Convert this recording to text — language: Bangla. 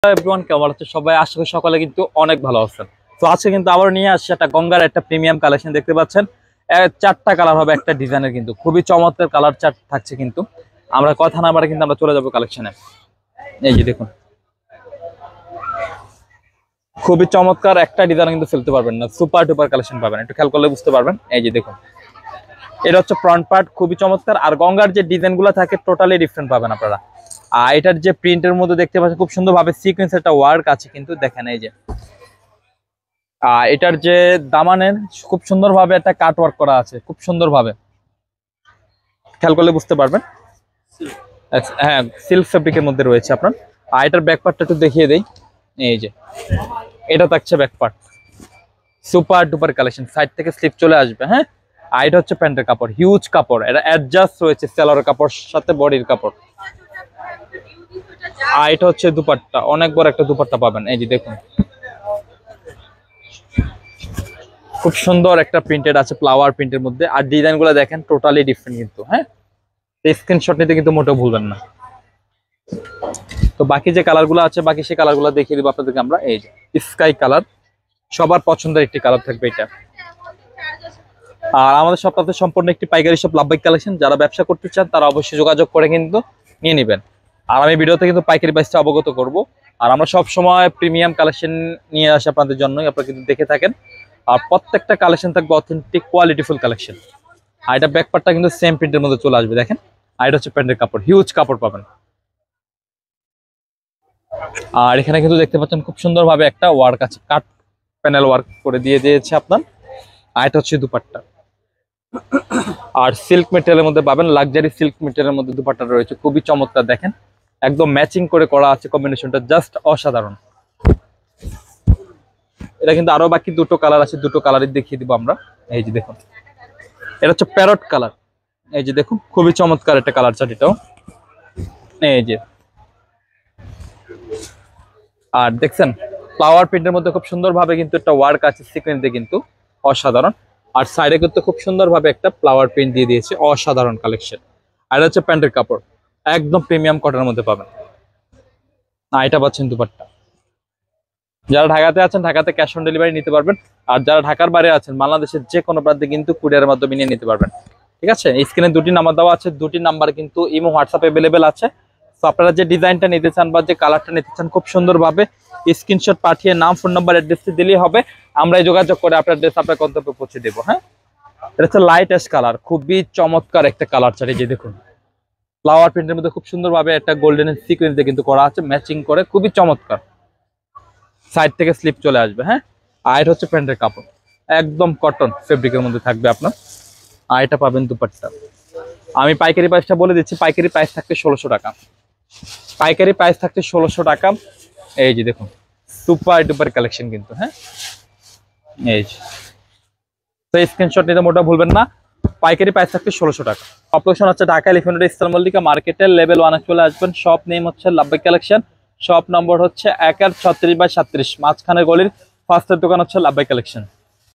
এভরিওয়ান, কেমন আছে সবাই? আশা করি সকালে কিন্তু অনেক ভালো আছেন। তো আজকে কিন্তু আবার নিয়ে আসছে একটা গঙ্গার একটা প্রিমিয়াম কালেকশন। দেখতে পাচ্ছেন চারটা কালার হবে একটা ডিজাইনের, কিন্তু খুবই চমৎকার কালার চার্ট থাকছে। কিন্তু আমরা কথা না বাড়ে কিন্তু আমরা চলে যাবো কালেকশনে। এই যে দেখুন, খুবই চমৎকার একটা ডিজাইন কিন্তু ফেলতে পারবেন না, সুপার ডুপার কালেকশন পাবেন। একটু খেয়াল করলে বুঝতে পারবেন। এই যে দেখুন, এটা হচ্ছে ফ্রন্ট পার্ট, খুবই চমৎকার। আর গঙ্গার যে ডিজাইন গুলো থাকে টোটালি ডিফারেন্ট পাবেন আপনারা। আর এটার যে প্রিন্টের মধ্যে দেখতে পাচ্ছেন খুব সুন্দর ভাবে সিকোয়েন্স একটা ওয়ার্ক আছে, কিন্তু দেখেন এই যে এটার যে দামানের খুব সুন্দর ভাবে একটা কাট ওয়ার্ক করা আছে, খুব সুন্দর ভাবে খেয়াল করলে বুঝতে পারবেন। হ্যাঁ, সিল্ক ফেব্রিকের মধ্যে রয়েছে আপনার। আর এটার ব্যাক পার্টটা একটু দেখিয়ে দেই। এই যে এটা থাকছে back part, super duper collection. Side থেকে স্লিপ চলে আসবে। হ্যাঁ, আর এটা হচ্ছে প্যান্টের কাপড়, হিউজ কাপড়। এটা অ্যাডজাস্ট রয়েছে সেলারের কাপড় সাথে বডির কাপড়। আর এটা হচ্ছে দুপাট্টা, অনেক বড় একটা দুপাট্টা পাবেন। এই যে দেখুন, খুব সুন্দর একটা প্রিন্টেড আছে ফ্লাওয়ার প্রিন্টের মধ্যে। আর ডিজাইন গুলো দেখেন টোটালি ডিফারেন্ট কিন্তু। হ্যাঁ, স্ক্রিনশট নিতে কিন্তু মোটেও ভুলবেন না। তো বাকি যে কালার গুলো আছে, বাকি সেই কালার গুলো দেখিয়ে দিব আপনাদেরকে আমরা। এই যে স্কাই কালার, সবার পছন্দের একটি কালার থাকবে এটা। আর আমাদের সবটাতে সম্পূর্ণ একটি পাইকারি সব লাভবাইক কালেকশন। যারা ব্যবসা করতে চান তারা অবশ্যই যোগাযোগ করে কিন্তু নিয়ে নেবেন। আর আমি ভিডিওতে কিন্তু পাইকারি প্রাইসটা অবগত করব। আর আমরা সব সময় প্রিমিয়াম কালেকশন নিয়ে আসি আপনাদের জন্যই, আপনারা কিন্তু দেখে থাকেন। আর প্রত্যেকটা কালেকশন থাকবে অথেন্টিক কোয়ালিটিফুল কালেকশন। আর এটা ব্যাকপার্টটা কিন্তু সেম প্রিন্টের মধ্যে চলে আসবে, দেখেন। আর এটা হচ্ছে প্যান্টের কাপড়, হিউজ কাপড় পাবেন। আর এখানে কিন্তু দেখতে পাচ্ছেন খুব সুন্দর ভাবে একটা ওয়ার্ক আছে, কাট প্যানেল ওয়ার্ক করে দিয়ে দিয়েছে আপনার। আর এটা হচ্ছে দুপাট্টা। আর সিল্ক মেটেরিয়ালের মধ্যে পাবেন, লাক্সারি সিল্ক মেটেরিয়ালের মধ্যে দুপাট্টা রয়েছে, খুবই চমৎকার। দেখেন একদম ম্যাচিং করে করা আছে, কম্বিনেশনটা জাস্ট অসাধারণ। এটা কিন্তু আরো বাকি দুটো কালার আছে, দুটো কালারই দেখিয়ে দিব আমরা। এই যে দেখুন, এটা হচ্ছে প্যারট কালার। এই যে দেখুন, খুবই চমৎকার একটা কালার চার্ট এটাও। এই যে, আর দেখছেন ফ্লাওয়ার প্রিন্টের মধ্যে খুব সুন্দর ভাবে কিন্তু একটা ওয়ার্ক আছে সিকোয়েন্সে, কিন্তু অসাধারণ। আর সাইডে কিন্তু খুব সুন্দর ভাবে একটা ফ্লাওয়ার প্রিন্ট দিয়ে দিয়েছে, অসাধারণ কালেকশন। আর এটা হচ্ছে প্যান্টের কাপড়, একদম প্রিমিয়াম কটনের মধ্যে পাবেন। আর এটা পাচ্ছেন দুপাট্টা। যারা ঢাকাতে আছেন ঢাকাতে ক্যাশ অন ডেলিভারি নিতে পারবেন। আর যারা ঢাকার বাইরে আছেন বাংলাদেশের যে কোনো প্রান্তে কিন্তু কুরিয়ারের মাধ্যমে নিয়ে নিতে পারবেন। ঠিক আছে, স্ক্রিনে দুটি নাম্বার দেওয়া আছে, দুটি নাম্বার কিন্তু ইমো হোয়াটসঅ্যাপ অ্যাভেলেবেল আছে। তো আপনারা যে ডিজাইনটা নিতে চান বা যে কালারটা নিতে চান, খুব সুন্দরভাবে স্ক্রিনশট পাঠিয়ে নাম, ফোন নাম্বার, অ্যাড্রেসটি দিলেই হবে। আমরা যোগাযোগ করে আপনার অ্যাড্রেস আপনার গন্তব্যে পৌঁছে দেবো। হ্যাঁ, এটা হচ্ছে লাইট অ্যাশ কালার, খুবই চমৎকার একটা কালার চার্ট। যে দেখুন, ফ্লাওয়ার প্রিন্টের মধ্যে খুব সুন্দরভাবে একটা গোল্ডেন সিকোয়েন্স দিয়ে কিন্তু করা আছে, ম্যাচিং করে, খুবই চমৎকার। সাইড থেকে স্লিপ চলে আসবে। হ্যাঁ, আর এটা হচ্ছে প্যান্টের কাপড়, একদম কটন ফেব্রিকের মধ্যে থাকবে আপনার। আর এটা পাবেন দুপাট্টা। আমি পাইকারি প্রাইসটা বলে দিচ্ছি, পাইকারি প্রাইস থাকবে 1600 টাকা। পাইকারি প্রাইস থাকছে 1600 টাকা। এই যে দেখুন, সুপার ডুপার কালেকশন কিন্তু। হ্যাঁ, এই যে, তো স্ক্রিনশট নিতে মোটা ভুলবেন না। পাইকারি প্রাইস থাকছে 1600 টাকা। অপারেশন হচ্ছে Dhaka Elephant Road Eastern Mallika মার্কেটের লেভেল 1 চলে আসবেন। শপ নেম হচ্ছে লাভবাইক কালেকশন। শপ নম্বর হচ্ছে 1-36/37, মাঝখানে গলির ফার্স্টের দোকান হচ্ছে লাভবাইক কালেকশন।